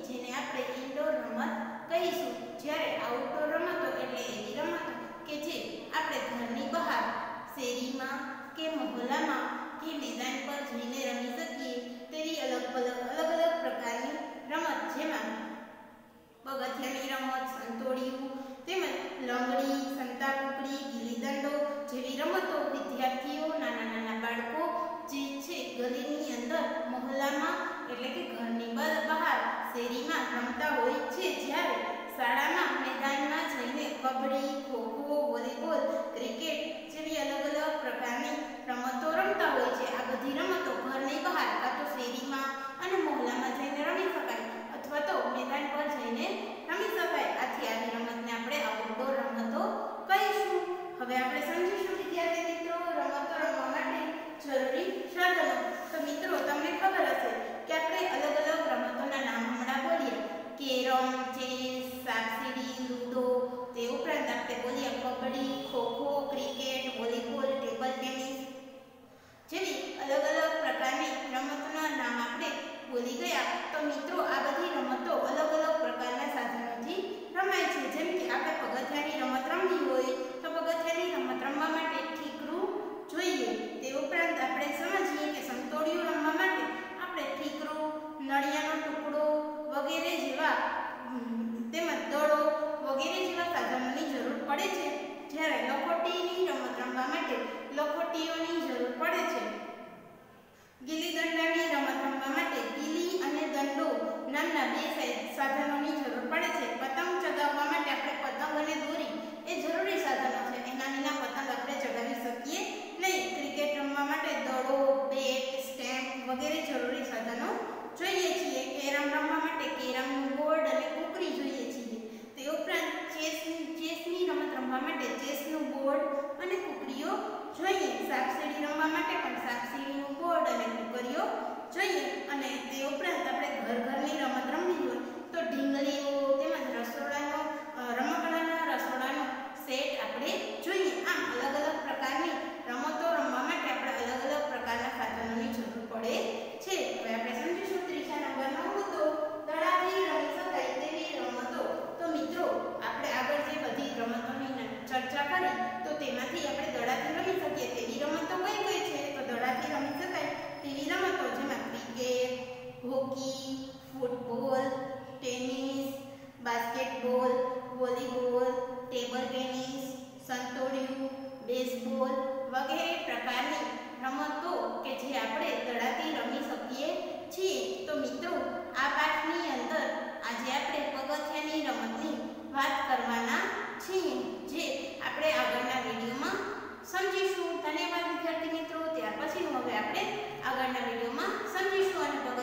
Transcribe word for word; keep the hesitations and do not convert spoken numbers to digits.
જેને આપણે ઇન્ડોર રમત કહીશું। જ્યારે આઉટડોર રમતો એટલે એવી રમતો કે જે આપણે ઘરની બહાર શેરીમાં કે મહોલ્લામાં કે મેદાન પર જઈને રમી શકીએ તેવી અલગ અલગ અલગ અલગ પ્રકારની રમત, જેમાં પગથિયાની રમત, સંતોડિયું તેમજ લંગડી, સંતાકુકડી, ગીલી દંડો જેવી રમતો વિદ્યાર્થીઓ, નાના નાના બાળકો જે છે ગલીની અંદર, મહોલ્લામાં એટલે કે ઘરની બહાર શેરીમાં રમતા હોય છે। જ્યારે શાળામાં મેદાનમાં જઈને કબડ્ડી, ખોખો, વોલીબોલ, ક્રિકેટ જેવી અલગ અલગ પ્રકારની રમતો રમતા હોય છે। આ બધી રમતો ઘરની બહાર કાં તો શેરીમાં અને મહોલ્લામાં જઈને રમી શકાય અથવા તો મેદાન પર જઈને રમી શકાય। આથી આવી રમતને આપણે આઉટડોર રમતો કહીશું। હવે આપણે સમજીશું વિદ્યાર્થી મિત્રો રમતો રમવા માટે જરૂરી સાધનો। તો મિત્રો તમને ખબર હશે કે આપણે અલગ અલગ રમતોના નામ હમણાં બોલીએ, કેરમ, ચેસ, સાપસીડી, લૂડો, તે ઉપરાંત આપણે બોલીએ kabaddi, kho kho, cricket, volleyball, table tennis જેવી અલગ અલગ પ્રકારની રમતોના નામ આપણે બોલી ગયા। તો મિત્રો આ બધી રમતો અલગ અલગ પ્રકારના સાધનોથી રમાય છે। જેમ કે આપણે પગથિયાની રમત રમવી હોય તો પગથિયાની રમત રમવા માટે ઠીકરું જોઈએ। તે ઉપરાંત આપણે સમજીએ કે સંતોડિયું રમવા માટે આપણે ઠીકરું, નળિયાનો ટુકડો વગેરે જેવા તેમજ દડો વગેરે જેવા સાધનોની જરૂર પડે છે। જ્યારે લખોટીની રમત રમવા માટે લખોટીઓની જરૂર પડે છે। ગીલી દંડાની રમત રમવા માટે ગીલી અને દંડો નામના બે સાધનોની જરૂર પડે છે। પતંગ ચગાવવા માટે આપણે પતંગ અને દોરી એ જરૂરી સાધનો છે, એના વિના પતંગ આપણે ચગાવી શકીએ નહીં। ક્રિકેટ રમવા માટે દડો, બેટ, સ્ટેમ્પ વગેરે જરૂરી સાધનો જોઈએ છીએ। કેરમ રમવા માટે કેરમનું બોર્ડ અને કુકરી જોઈએ છીએ। તે ઉપરાંત ચેસ ચેસની રમત રમવા માટે ચેસનું બોર્ડ અને કુકરીઓ જોઈએ। સાપસીડી રમવા માટે પણ સાપસીડીનું બોર્ડ અને કુકરીઓ જોઈએ। અને તે ઉપરાંત આપણે ઘર ઘરની રમત રમવી હોય તો ઢીંગલીઓ તેમજ રસોડાનો રમકડાના રસોડાનો સેટ આપણે જોઈએ। આમ અલગ અલગ પ્રકારની રમતો રમવા માટે આપણે અલગ અલગ પ્રકારના સાધનોની જરૂર પડે છે। હવે આપણે સમજીશું ત્રીજા નંબરનો મુદ્દો, દડાથી રમી શકાય તેવી રમતો। તો મિત્રો આપણે આગળ જે બધી રમતોની ચર્ચા કરી તો તેમાંથી આપણે દડાથી રમી શકીએ તેવી રમતો કઈ કઈ છે? તો દડાથી રમી શકાય તેવી રમતો જેમાં cricket, hockey, football, tennis, basketball, volleyball, table tennis, સંતોડિયું, બેઝબોલ વગેરે પ્રકારની રમતો કે જે આપણે દડાથી રમી શકીએ છીએ। તો મિત્રો આ પાઠની અંદર આજે આપણે પગથિયાની રમતની વાત કરવાના છીએ, જે આપણે આગળના વિડીયોમાં સમજીશું। ધન્યવાદ વિદ્યાર્થી મિત્રો। ત્યાર પછીનું હવે આપણે આગળના વિડીયોમાં સમજીશું અને